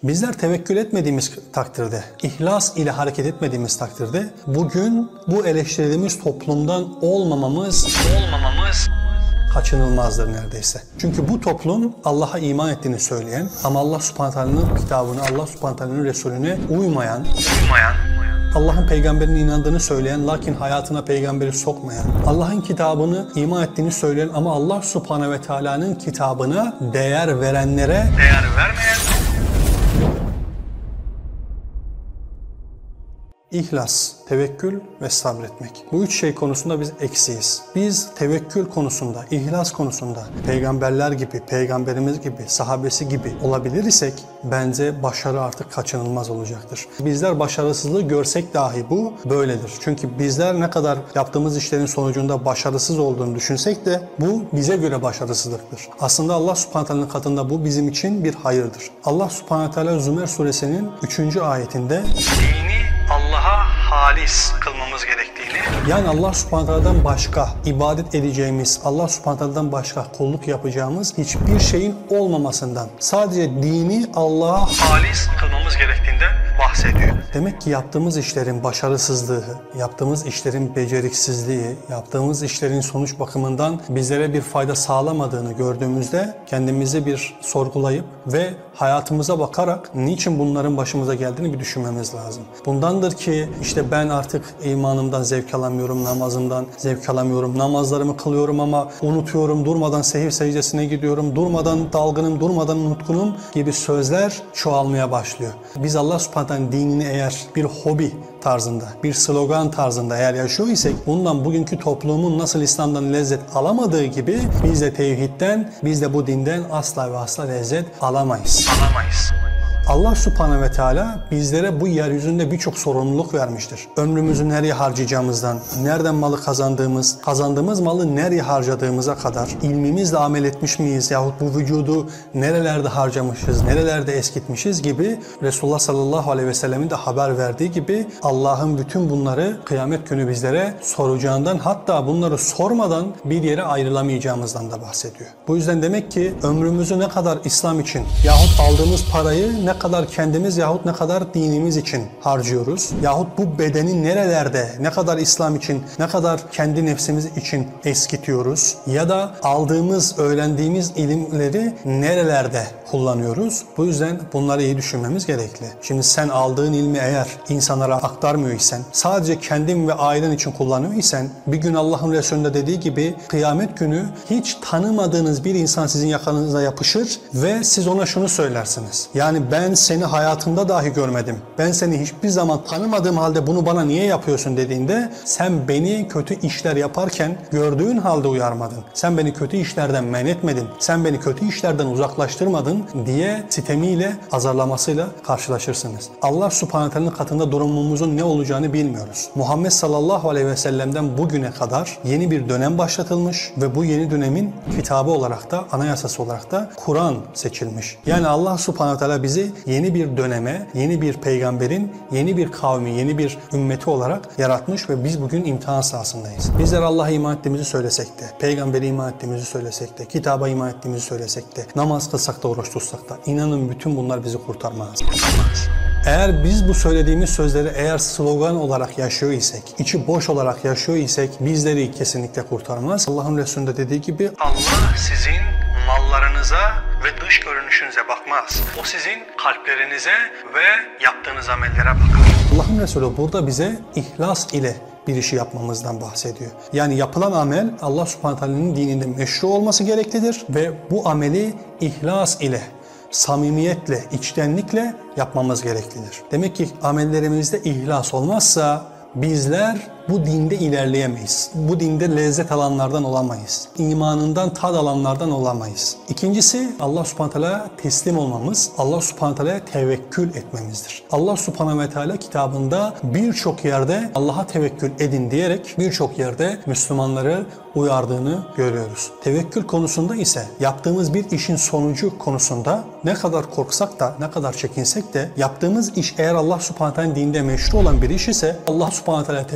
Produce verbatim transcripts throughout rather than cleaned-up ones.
Bizler tevekkül etmediğimiz takdirde, ihlas ile hareket etmediğimiz takdirde bugün bu eleştirdiğimiz toplumdan olmamamız, olmamamız kaçınılmazdır neredeyse. Çünkü bu toplum Allah'a iman ettiğini söyleyen ama Allah Subhanahu Teala'nın kitabına, Allah Subhanahu Teala'nın Resulüne uymayan, uymayan, Allah'ın peygamberine inandığını söyleyen lakin hayatına peygamberi sokmayan, Allah'ın kitabını iman ettiğini söyleyen ama Allah Subhanahu ve Teala'nın kitabına değer verenlere değer vermeyen, İhlas, tevekkül ve sabretmek. Bu üç şey konusunda biz eksiyiz. Biz tevekkül konusunda, ihlas konusunda peygamberler gibi, peygamberimiz gibi, sahabesi gibi olabilir isek bence başarı artık kaçınılmaz olacaktır. Bizler başarısızlığı görsek dahi bu böyledir. Çünkü bizler ne kadar yaptığımız işlerin sonucunda başarısız olduğunu düşünsek de bu bize göre başarısızlıktır. Aslında Allah Subhanahu Teala'nın katında bu bizim için bir hayırdır. Allah Subhanahu Teala Zümer suresinin üçüncü ayetinde dini Allah'a halis kılmamız gerektiğini, yani Allah Subhanahu Teala'dan başka ibadet edeceğimiz, Allah Subhanahu Teala'dan başka kulluk yapacağımız hiçbir şeyin olmamasından, sadece dini Allah'a halis kılmamız gerektiğinden bahsediyor. Demek ki yaptığımız işlerin başarısızlığı, yaptığımız işlerin beceriksizliği, yaptığımız işlerin sonuç bakımından bizlere bir fayda sağlamadığını gördüğümüzde kendimizi bir sorgulayıp ve hayatımıza bakarak niçin bunların başımıza geldiğini bir düşünmemiz lazım. Bundandır ki işte ben artık imanımdan zevk alamıyorum, namazımdan zevk alamıyorum, namazlarımı kılıyorum ama unutuyorum, durmadan sehiv secdesine gidiyorum, durmadan dalgınım, durmadan nutkunum gibi sözler çoğalmaya başlıyor. Biz Allah Subhanahu Teala'nın dinini eğer bir hobi tarzında, bir slogan tarzında eğer yaşıyor isek bundan bugünkü toplumun nasıl İslam'dan lezzet alamadığı gibi biz de tevhidden, biz de bu dinden asla ve asla lezzet alamayız. Alamayız. Allah Subhanahu ve Teala bizlere bu yeryüzünde birçok sorumluluk vermiştir. Ömrümüzü nereye harcayacağımızdan, nereden malı kazandığımız, kazandığımız malı nereye harcadığımıza kadar, ilmimizle amel etmiş miyiz yahut bu vücudu nerelerde harcamışız, nerelerde eskitmişiz gibi Resulullah sallallahu aleyhi ve sellemin de haber verdiği gibi Allah'ın bütün bunları kıyamet günü bizlere soracağından, hatta bunları sormadan bir yere ayrılamayacağımızdan da bahsediyor. Bu yüzden demek ki ömrümüzü ne kadar İslam için yahut aldığımız parayı ne kadar kendimiz yahut ne kadar dinimiz için harcıyoruz yahut bu bedeni nerelerde ne kadar İslam için, ne kadar kendi nefsimiz için eskitiyoruz ya da aldığımız, öğrendiğimiz ilimleri nerelerde kullanıyoruz. Bu yüzden bunları iyi düşünmemiz gerekli. Şimdi sen aldığın ilmi eğer insanlara aktarmıyor isen, sadece kendin ve ailen için kullanıyor isen, bir gün Allah'ın Resulü'nde dediği gibi kıyamet günü hiç tanımadığınız bir insan sizin yakanıza yapışır ve siz ona şunu söylersiniz. Yani ben seni hayatımda dahi görmedim. Ben seni hiçbir zaman tanımadığım halde bunu bana niye yapıyorsun dediğinde sen beni kötü işler yaparken gördüğün halde uyarmadın. Sen beni kötü işlerden men etmedin. Sen beni kötü işlerden uzaklaştırmadın diye sitemiyle, azarlamasıyla karşılaşırsınız. Allah Subhanahu Teala'nın katında durumumuzun ne olacağını bilmiyoruz. Muhammed sallallahu aleyhi ve sellem'den bugüne kadar yeni bir dönem başlatılmış ve bu yeni dönemin kitabı olarak da, anayasası olarak da Kur'an seçilmiş. Yani Allah Subhanahu Teala bizi yeni bir döneme, yeni bir peygamberin, yeni bir kavmi, yeni bir ümmeti olarak yaratmış ve biz bugün imtihan sahasındayız. Bizler Allah'a iman ettiğimizi söylesek de, peygambere iman ettiğimizi söylesek de, kitaba iman ettiğimizi söylesek de, namaz kılsak da, oruç tutsak da, inanın bütün bunlar bizi kurtarmaz. Kurtarmaz. Eğer biz bu söylediğimiz sözleri eğer slogan olarak yaşıyor isek, içi boş olarak yaşıyor isek bizleri kesinlikle kurtarmaz. Allah'ın Resulü'nde dediği gibi Allah sizin mallarınıza ve dış görünüşünüze bakmaz. O sizin kalplerinize ve yaptığınız amellere bakar. Allah'ın Resulü burada bize ihlas ile bir işi yapmamızdan bahsediyor. Yani yapılan amel Allah Subhanahu Teala'nın dininde meşru olması gereklidir ve bu ameli ihlas ile, samimiyetle, içtenlikle yapmamız gereklidir. Demek ki amellerimizde ihlas olmazsa bizler bu dinde ilerleyemeyiz. Bu dinde lezzet alanlardan olamayız. İmanından tad alanlardan olamayız. İkincisi Allah Subhanahu Teala teslim olmamız, Allah Subhanahu Teala'ya tevekkül etmemizdir. Allah Subhanahu ve Teala kitabında birçok yerde Allah'a tevekkül edin diyerek birçok yerde Müslümanları uyardığını görüyoruz. Tevekkül konusunda ise yaptığımız bir işin sonucu konusunda ne kadar korksak da, ne kadar çekinsek de yaptığımız iş eğer Allah Subhanahu Teala'nın dinde meşru olan bir iş ise Allah Subhanahu Teala'ya tevekkül edin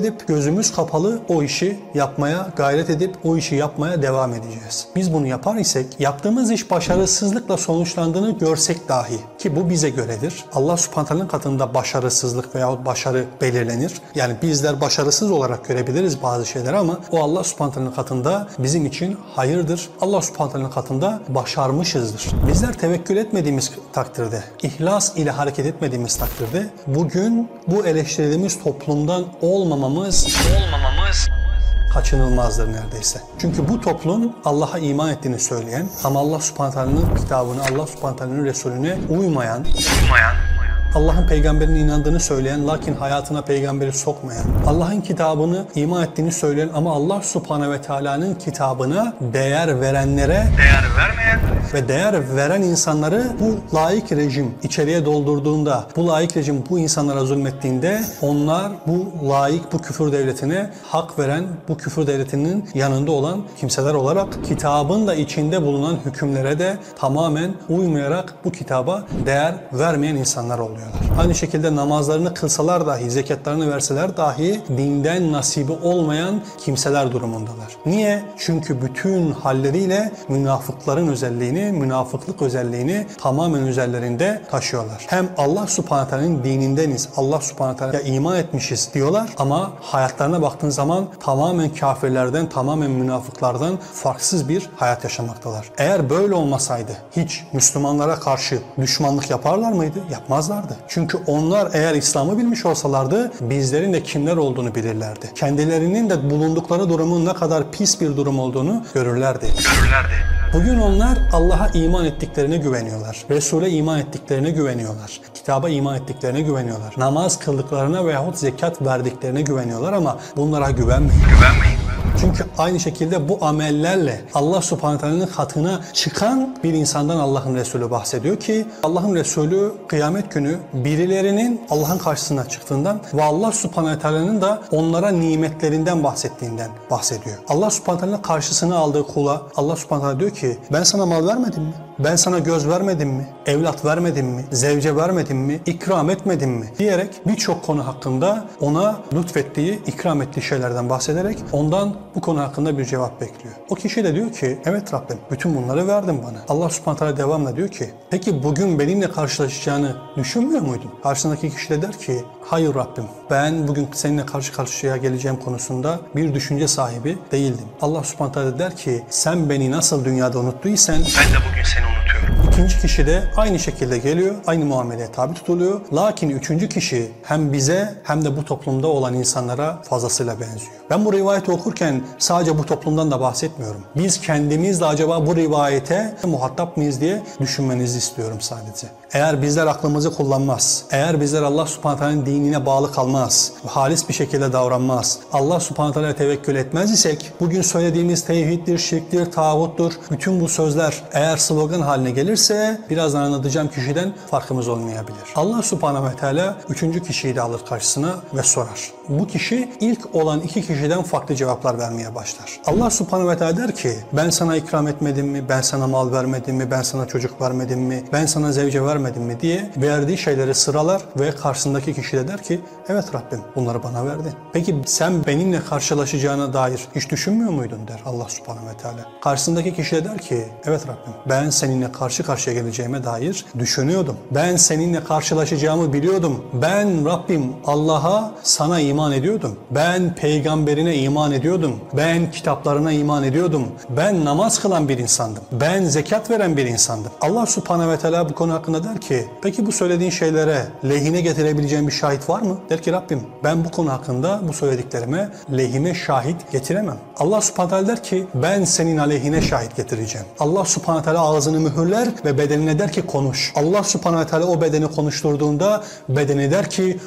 edip gözümüz kapalı o işi yapmaya gayret edip o işi yapmaya devam edeceğiz. Biz bunu yapar isek, yaptığımız iş başarısızlıkla sonuçlandığını görsek dahi, ki bu bize göredir. Allah Subhanahu Teala'nın katında başarısızlık veyahut başarı belirlenir. Yani bizler başarısız olarak görebiliriz bazı şeyleri ama o Allah Subhanahu Teala'nın katında bizim için hayırdır. Allah Subhanahu Teala'nın katında başarmışızdır. Bizler tevekkül etmediğimiz takdirde, ihlas ile hareket etmediğimiz takdirde bugün bu eleştirdiğimiz toplumdan olmamamız olmamamız kaçınılmazdır neredeyse. Çünkü bu toplum Allah'a iman ettiğini söyleyen ama Allah Subhanahu Teala'nın kitabını, Allah Subhanahu Teala'nın Resulüne uymayan, uymayan Allah'ın peygamberine inandığını söyleyen lakin hayatına peygamberi sokmayan, Allah'ın kitabını iman ettiğini söyleyen ama Allah Subhanahu ve Teala'nın kitabına değer verenlere değer vermeyen ve değer veren insanları bu laik rejim içeriye doldurduğunda, bu laik rejim bu insanlara zulmettiğinde onlar bu laik, bu küfür devletine hak veren, bu küfür devletinin yanında olan kimseler olarak kitabın da içinde bulunan hükümlere de tamamen uymayarak bu kitaba değer vermeyen insanlar oluyor. Aynı şekilde namazlarını kılsalar dahi, zekatlarını verseler dahi dinden nasibi olmayan kimseler durumundalar. Niye? Çünkü bütün halleriyle münafıkların özelliğini, münafıklık özelliğini tamamen üzerlerinde taşıyorlar. Hem Allah Subhanahu Teala'nın dinindeniz, Allah Subhanahu Teala'ya iman etmişiz diyorlar ama hayatlarına baktığın zaman tamamen kafirlerden, tamamen münafıklardan farksız bir hayat yaşamaktalar. Eğer böyle olmasaydı hiç Müslümanlara karşı düşmanlık yaparlar mıydı? Yapmazlardı. Çünkü onlar eğer İslam'ı bilmiş olsalardı bizlerin de kimler olduğunu bilirlerdi. Kendilerinin de bulundukları durumun ne kadar pis bir durum olduğunu görürlerdi. Görürlerdi. Bugün onlar Allah'a iman ettiklerine güveniyorlar. Resul'e iman ettiklerine güveniyorlar. Kitaba iman ettiklerine güveniyorlar. Namaz kıldıklarına veyahut zekat verdiklerine güveniyorlar ama bunlara güvenmeyin. Güvenmeyin. Çünkü aynı şekilde bu amellerle Allah Subhanahu Teala'nın katına çıkan bir insandan Allah'ın Resulü bahsediyor ki Allah'ın Resulü kıyamet günü birilerinin Allah'ın karşısına çıktığından ve Allah Subhanahu Teala'nın da onlara nimetlerinden bahsettiğinden bahsediyor. Allah Subhanahu Teala'nın karşısına aldığı kula Allah Subhanahu Teala diyor ki ben sana mal vermedim mi? Ben sana göz vermedim mi? Evlat vermedim mi? Zevce vermedim mi? İkram etmedim mi? Diyerek birçok konu hakkında ona lütfettiği, ikram ettiği şeylerden bahsederek ondan bu konu hakkında bir cevap bekliyor. O kişi de diyor ki evet Rabbim bütün bunları verdin bana. Allah Subhanahu Teala devamla diyor ki peki bugün benimle karşılaşacağını düşünmüyor muydun? Karşısındaki kişi de der ki hayır Rabbim ben bugün seninle karşı karşıya geleceğim konusunda bir düşünce sahibi değildim. Allah Subhanahu Teala der ki sen beni nasıl dünyada unuttuysan ben de bugün seni unutuyorum. İkinci kişi de aynı şekilde geliyor, aynı muameleye tabi tutuluyor. Lakin üçüncü kişi hem bize hem de bu toplumda olan insanlara fazlasıyla benziyor. Ben bu rivayeti okurken sadece bu toplumdan da bahsetmiyorum. Biz kendimiz de acaba bu rivayete muhatap mıyız diye düşünmenizi istiyorum sadece. Eğer bizler aklımızı kullanmaz, eğer bizler Allah Subhanahu Teala'nın dinine bağlı kalmaz, halis bir şekilde davranmaz, Allah Subhanahu Teala'ya tevekkül etmez isek, bugün söylediğimiz tevhiddir, şirktir, tağuttur, bütün bu sözler eğer slogan haline gelirse birazdan anlatacağım kişiden farkımız olmayabilir. Allah Subhanahu Teala üçüncü kişiyi de alır karşısına ve sorar. Bu kişi ilk olan iki kişiden farklı cevaplar vermeye başlar. Allah Subhanahu Teala der ki ben sana ikram etmedim mi, ben sana mal vermedim mi, ben sana çocuk vermedim mi, ben sana zevce vermedim mi diye verdiği şeyleri sıralar ve karşısındaki kişi de der ki evet Rabbim bunları bana verdin. Peki sen benimle karşılaşacağına dair hiç düşünmüyor muydun der Allah Subhanahu Teala. Karşısındaki kişi de der ki evet Rabbim ben seninle karşı karşıya geleceğime dair düşünüyordum. Ben seninle karşılaşacağımı biliyordum. Ben Rabbim Allah'a sana iman ediyordum. Ben peygamberine iman ediyordum. Ben kitaplarına iman ediyordum. Ben namaz kılan bir insandım. Ben zekat veren bir insandım. Allah Subhanahu ve Teala bu konu hakkında der ki peki bu söylediğin şeylere lehine getirebileceğin bir şahit var mı? Der ki Rabbim ben bu konu hakkında bu söylediklerime lehime şahit getiremem. Allah Subhanahu Teala der ki ben senin aleyhine şahit getireceğim. Allah Subhanahu Teala ağzını mühürler ve bedenine der ki konuş. Allah Subhanahu Teala o bedeni konuşturduğunda bedeni der ki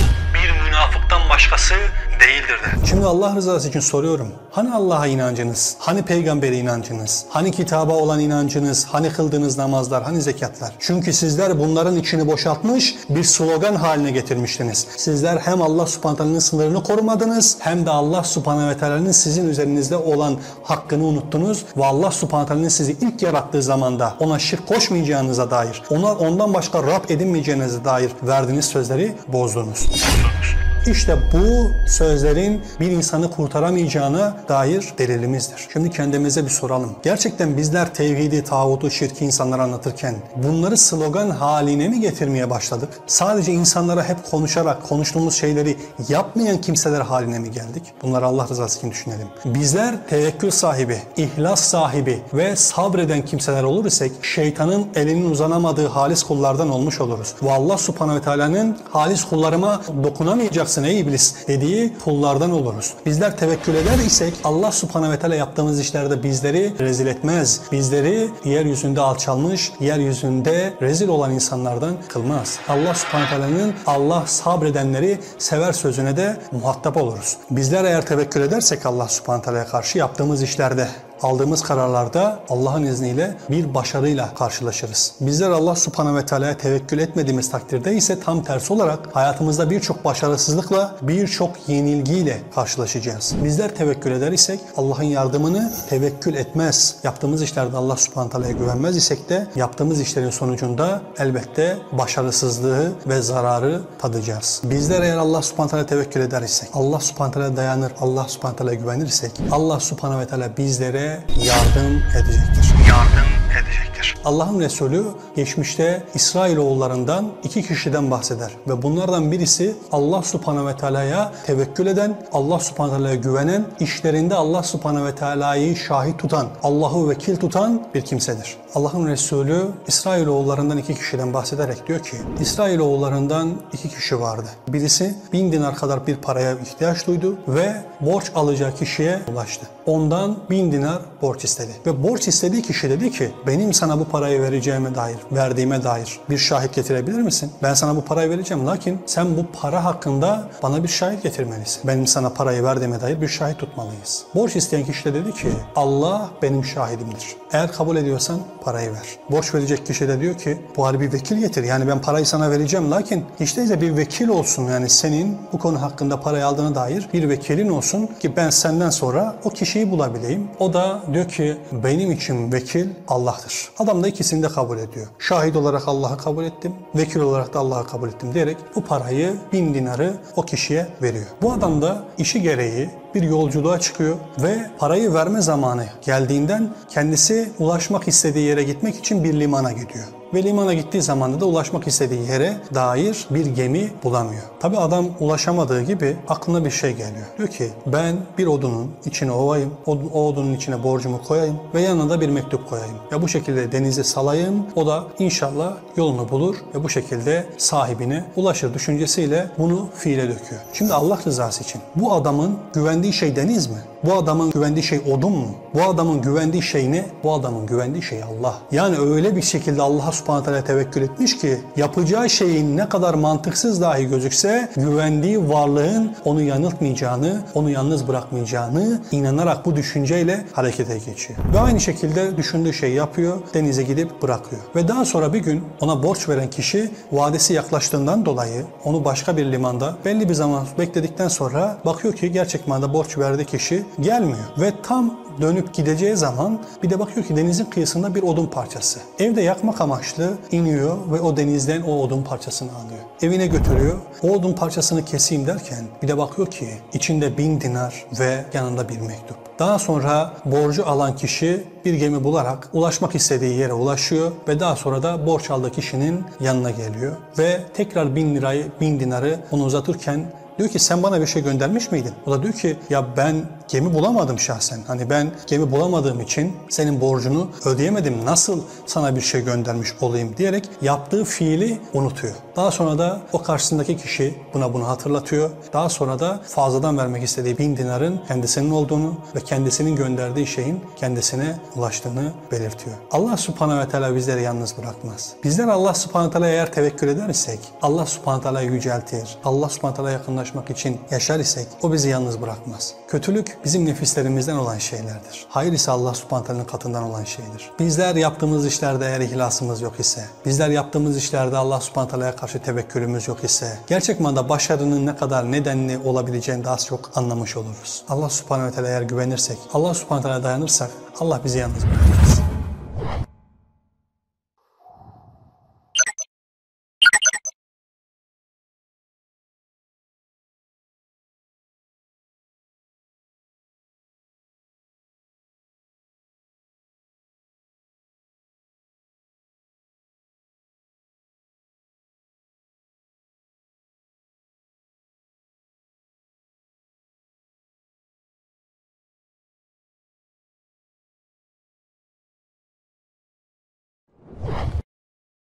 bir münafıktan başkası değildir der. Şimdi Allah rızası için soruyorum. Hani Allah'a inancınız? Hani peygambere inancınız? Hani kitaba olan inancınız? Hani kıldığınız namazlar? Hani zekatlar? Çünkü sizler bunların içini boşaltmış bir slogan haline getirmiştiniz. Sizler hem Allah Subhanahu Teala'nın sınırını korumadınız hem de Allah Subhanahu Teala'nın sizin üzerinizde olan hakkını unuttunuz ve Allah Subhanahu Teala'nın sizi ilk yarattığı zamanda ona şirk koşmayacağınıza dair, ona ondan başka Rab edinmeyeceğinize dair verdiğiniz sözleri bozdunuz. İşte bu sözlerin bir insanı kurtaramayacağına dair delilimizdir. Şimdi kendimize bir soralım. Gerçekten bizler tevhidi, tağutu, şirki insanlara anlatırken bunları slogan haline mi getirmeye başladık? Sadece insanlara hep konuşarak konuştuğumuz şeyleri yapmayan kimseler haline mi geldik? Bunları Allah rızası için düşünelim. Bizler tevekkül sahibi, ihlas sahibi ve sabreden kimseler olur isek şeytanın elinin uzanamadığı halis kullardan olmuş oluruz. Ve Allah subhanehu ve teala'nın halis kullarıma dokunamayacaksın ey iblis dediği kullardan oluruz. Bizler tevekkül eder isek Allah subhanehu ve teala yaptığımız işlerde bizleri rezil etmez. Bizleri yeryüzünde alçalmış, yeryüzünde rezil olan insanlardan kılmaz. Allah subhanehu ve teala'nın Allah sabredenleri sever sözüne de muhatap oluruz. Bizler eğer tevekkül edersek Allah subhanehu ve teala'ya karşı yaptığımız işlerde, aldığımız kararlarda Allah'ın izniyle bir başarıyla karşılaşırız. Bizler Allah subhanehu ve teala'ya tevekkül etmediğimiz takdirde ise tam tersi olarak hayatımızda birçok başarısızlıkla, birçok yenilgiyle karşılaşacağız. Bizler tevekkül eder isek Allah'ın yardımını tevekkül etmez. Yaptığımız işlerde Allah subhanehu ve teala'ya güvenmez isek de yaptığımız işlerin sonucunda elbette başarısızlığı ve zararı tadacağız. Bizler eğer Allah subhanehu ve teala'ya tevekkül eder isek, Allah subhanehu ve teala'ya dayanır, Allah subhanehu ve teala'ya güvenirsek Allah subhanehu ve teala bizlere yardım edecektir. Yardım edecektir. Allah'ın Resulü geçmişte İsrailoğullarından iki kişiden bahseder ve bunlardan birisi Allah subhanehu ve teala'ya tevekkül eden, Allah subhanehu ve teala'ya güvenen, işlerinde Allah subhanehu ve teala'yı şahit tutan, Allah'ı vekil tutan bir kimsedir. Allah'ın Resulü İsrailoğullarından iki kişiden bahsederek diyor ki, İsrailoğullarından iki kişi vardı. Birisi bin dinar kadar bir paraya ihtiyaç duydu ve borç alacağı kişiye ulaştı. Ondan bin dinar borç istedi. Ve borç istediği kişi dedi ki, benim sana bu parayı vereceğime dair, verdiğime dair bir şahit getirebilir misin? Ben sana bu parayı vereceğim, lakin sen bu para hakkında bana bir şahit getirmelisin. Benim sana parayı verdiğime dair bir şahit tutmalıyız. Borç isteyen kişi de dedi ki, Allah benim şahidimdir. Eğer kabul ediyorsan parayı ver. Borç verecek kişi de diyor ki, bu hali bir vekil getir. Yani ben parayı sana vereceğim, lakin hiç değilse bir vekil olsun. Yani senin bu konu hakkında parayı aldığına dair bir vekilin olsun ki ben senden sonra o kişiyi bulabileyim. O da diyor ki, benim için vekil Allah'tır. Adam da ikisini de kabul ediyor. Şahit olarak Allah'ı kabul ettim, vekil olarak da Allah'ı kabul ettim diyerek bu parayı, bin dinarı o kişiye veriyor. Bu adam da işi gereği bir yolculuğa çıkıyor ve parayı verme zamanı geldiğinden kendisi ulaşmak istediği yere gitmek için bir limana gidiyor. Ve limana gittiği zaman da ulaşmak istediği yere dair bir gemi bulamıyor. Tabi adam ulaşamadığı gibi aklına bir şey geliyor. Diyor ki ben bir odunun içine ovayım, o, o odunun içine borcumu koyayım ve yanına da bir mektup koyayım. Ve bu şekilde denize salayım, o da inşallah yolunu bulur ve bu şekilde sahibine ulaşır düşüncesiyle bunu fiile döküyor. Şimdi Allah rızası için bu adamın güvendiği şey deniz mi? Bu adamın güvendiği şey odun mu? Bu adamın güvendiği şey ne? Bu adamın güvendiği şey Allah. Yani öyle bir şekilde Allah'a subhanahu teala tevekkül etmiş ki yapacağı şeyin ne kadar mantıksız dahi gözükse güvendiği varlığın onu yanıltmayacağını, onu yalnız bırakmayacağını inanarak bu düşünceyle harekete geçiyor. Ve aynı şekilde düşündüğü şeyi yapıyor, denize gidip bırakıyor. Ve daha sonra bir gün ona borç veren kişi vadesi yaklaştığından dolayı onu başka bir limanda belli bir zaman bekledikten sonra bakıyor ki gerçek manada borç verdiği kişi gelmiyor. Ve tam dönüp gideceği zaman bir de bakıyor ki denizin kıyısında bir odun parçası. Evde yakmak amaçlı iniyor ve o denizden o odun parçasını alıyor. Evine götürüyor. O odun parçasını keseyim derken bir de bakıyor ki içinde bin dinar ve yanında bir mektup. Daha sonra borcu alan kişi bir gemi bularak ulaşmak istediği yere ulaşıyor ve daha sonra da borç aldığı kişinin yanına geliyor. Ve tekrar bin lirayı, bin dinarı onu uzatırken diyor ki sen bana bir şey göndermiş miydin? O da diyor ki ya ben gemi bulamadım şahsen. Hani ben gemi bulamadığım için senin borcunu ödeyemedim. Nasıl sana bir şey göndermiş olayım diyerek yaptığı fiili unutuyor. Daha sonra da o karşısındaki kişi buna bunu hatırlatıyor. Daha sonra da fazladan vermek istediği bin dinarın kendisinin olduğunu ve kendisinin gönderdiği şeyin kendisine ulaştığını belirtiyor. Allah subhanahu ve teala bizleri yalnız bırakmaz. Bizler Allah subhanahu ve teala'ya eğer tevekkül edersek Allah subhanahu ve teala'yı yüceltir. Allah subhanahu ve teala'ya yakınlaşmak için yaşar isek o bizi yalnız bırakmaz. Kötülük bizim nefislerimizden olan şeylerdir. Hayır ise Allah subhanahu ve teala'nın katından olan şeydir. Bizler yaptığımız işlerde eğer ihlasımız yok ise, bizler yaptığımız işlerde Allah subhanahu ve teala'ya karşı tevekkülümüz yok ise, gerçek manada başarının ne kadar nedenli olabileceğini daha çok anlamış oluruz. Allah subhanahu ve teala eğer güvenirsek, Allah subhanahu ve teala'ya dayanırsak Allah bizi yalnız bırakmaz.